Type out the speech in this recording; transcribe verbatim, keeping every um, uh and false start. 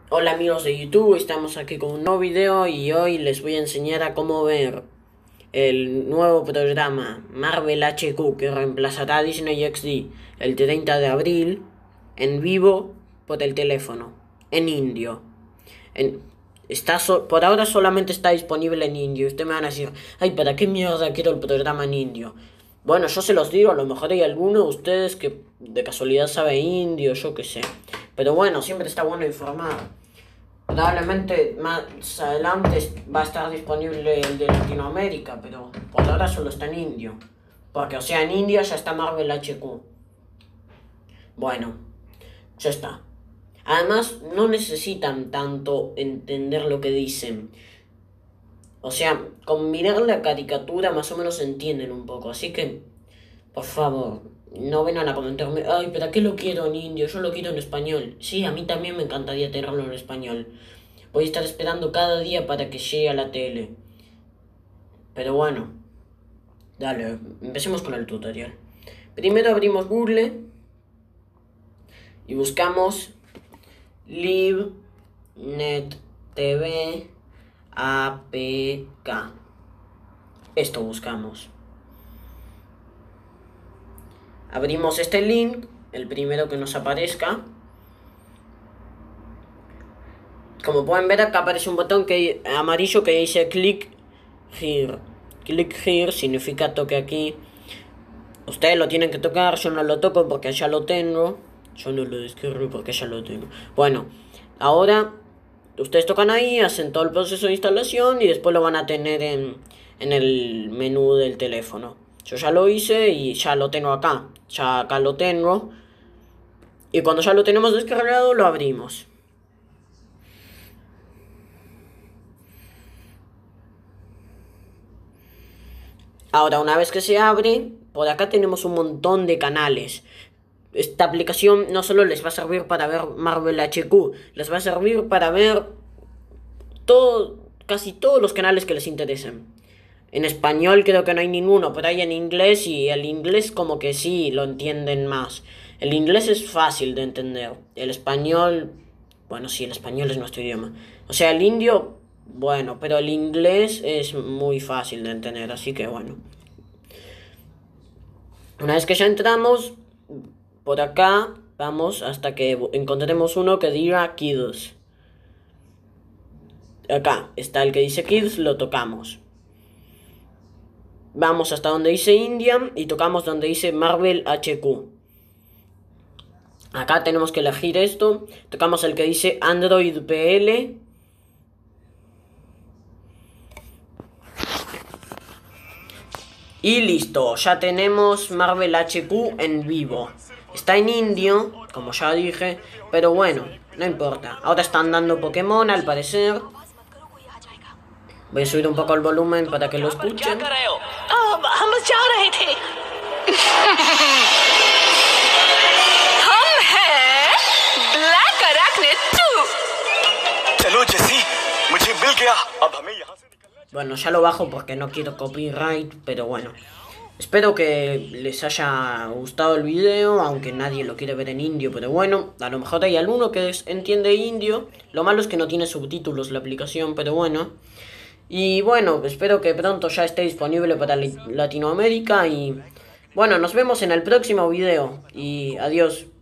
Hola amigos de YouTube, estamos aquí con un nuevo video y hoy les voy a enseñar a cómo ver el nuevo programa Marvel H Q que reemplazará a Disney X D el treinta de abril en vivo por el teléfono, en indio. En, está so, por ahora solamente está disponible en indio. Ustedes me van a decir, ay, ¿para qué mierda quiero el programa en indio? Bueno, yo se los digo, a lo mejor hay alguno de ustedes que de casualidad sabe indio, yo qué sé. Pero bueno, siempre está bueno informar. Probablemente más adelante va a estar disponible el de Latinoamérica, pero por ahora solo está en indio. Porque, o sea, en India ya está Marvel H Q. Bueno, ya está. Además, no necesitan tanto entender lo que dicen. O sea, con mirar la caricatura más o menos entienden un poco. Así que, por favor, no vengan a comentarme, ay, ¿pero qué lo quiero en indio? Yo lo quiero en español. Sí, a mí también me encantaría tenerlo en español. Voy a estar esperando cada día para que llegue a la tele. Pero bueno, dale, empecemos con el tutorial. Primero abrimos Google y buscamos LiveNet T V A P K. Esto buscamos. Abrimos este link, el primero que nos aparezca. Como pueden ver, acá aparece un botón que, amarillo que dice Click Here. Click Here significa toque aquí. Ustedes lo tienen que tocar, yo no lo toco porque ya lo tengo. Yo no lo descargo porque ya lo tengo. Bueno, ahora ustedes tocan ahí, hacen todo el proceso de instalación y después lo van a tener en, en el menú del teléfono. Yo ya lo hice y ya lo tengo acá. Ya acá lo tengo. Y cuando ya lo tenemos descargado, lo abrimos. Ahora, una vez que se abre, por acá tenemos un montón de canales. Esta aplicación no solo les va a servir para ver Marvel H Q, les va a servir para ver todo, casi todos los canales que les interesen. En español creo que no hay ninguno, pero hay en inglés y el inglés como que sí lo entienden más. El inglés es fácil de entender. El español, bueno, sí, el español es nuestro idioma. O sea, el indio, bueno, pero el inglés es muy fácil de entender, así que bueno. Una vez que ya entramos, por acá vamos hasta que encontremos uno que diga Kids. Acá está el que dice Kids, lo tocamos. Vamos hasta donde dice India y tocamos donde dice Marvel H Q. Acá tenemos que elegir esto. Tocamos el que dice Android P L. Y listo, ya tenemos Marvel H Q en vivo. Está en indio, como ya dije, pero bueno, no importa. Ahora están dando Pokémon al parecer. Voy a subir un poco el volumen para que lo escuchen. Bueno, ya lo bajo porque no quiero copyright, pero bueno. Espero que les haya gustado el video, aunque nadie lo quiere ver en indio, pero bueno, a lo mejor hay alguno que entiende indio. Lo malo es que no tiene subtítulos la aplicación, pero bueno. Y bueno, espero que pronto ya esté disponible para Latinoamérica y bueno, nos vemos en el próximo video y adiós.